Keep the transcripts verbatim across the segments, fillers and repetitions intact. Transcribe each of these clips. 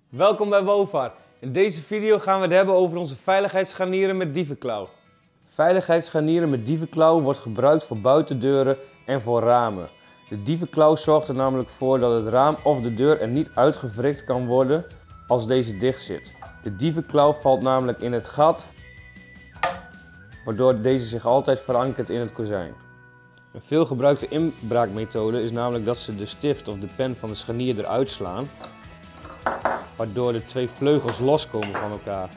Welkom bij WOFAR. In deze video gaan we het hebben over onze veiligheidsscharnieren met dievenklauw. Veiligheidsscharnieren met dievenklauw wordt gebruikt voor buitendeuren en voor ramen. De dievenklauw zorgt er namelijk voor dat het raam of de deur er niet uitgewrikt kan worden als deze dicht zit. De dievenklauw valt namelijk in het gat, waardoor deze zich altijd verankert in het kozijn. Een veelgebruikte inbraakmethode is namelijk dat ze de stift of de pen van de scharnier eruit slaan, waardoor de twee vleugels loskomen van elkaar.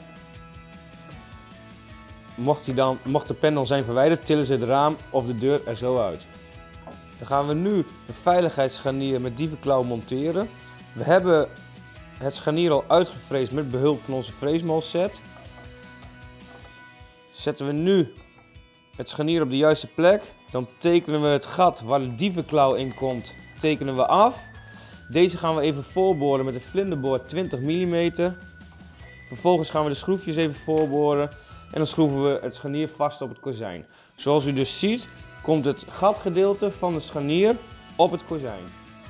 Mocht, die dan, mocht de pen dan zijn verwijderd, tillen ze het raam of de deur er zo uit. Dan gaan we nu een veiligheidsscharnier met dievenklauw monteren. We hebben het scharnier al uitgefreesd met behulp van onze freesmalset. Zetten we nu het scharnier op de juiste plek. Dan tekenen we het gat waar de dievenklauw in komt, tekenen we af. Deze gaan we even voorboren met een vlinderboor twintig millimeter. Vervolgens gaan we de schroefjes even voorboren en dan schroeven we het scharnier vast op het kozijn. Zoals u dus ziet, komt het gatgedeelte van het scharnier op het kozijn.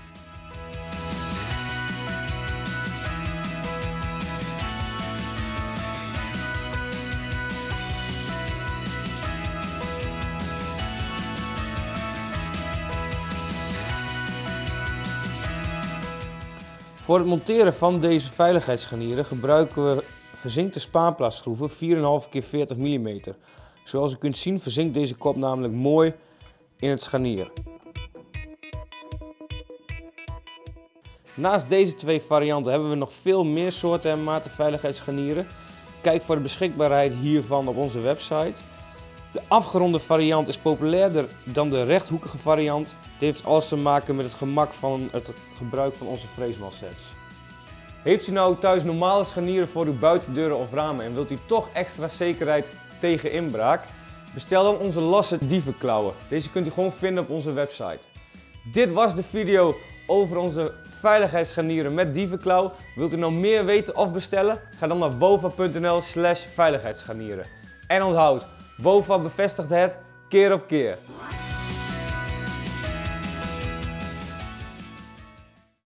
Voor het monteren van deze veiligheidsscharnieren gebruiken we verzinkte spaanplaatschroeven vier komma vijf keer veertig millimeter. Zoals u kunt zien verzinkt deze kop namelijk mooi in het scharnier. Naast deze twee varianten hebben we nog veel meer soorten en maten veiligheidsscharnieren. Kijk voor de beschikbaarheid hiervan op onze website. De afgeronde variant is populairder dan de rechthoekige variant. Dit heeft alles te maken met het gemak van het gebruik van onze freesmalsets. Heeft u nou thuis normale scharnieren voor uw buitendeuren of ramen en wilt u toch extra zekerheid tegen inbraak? Bestel dan onze losse dievenklauwen. Deze kunt u gewoon vinden op onze website. Dit was de video over onze veiligheidsscharnieren met dievenklauw. Wilt u nou meer weten of bestellen? Ga dan naar wofar punt n l slash veiligheidsscharnieren. En onthoud, WOFAR bevestigt het keer op keer.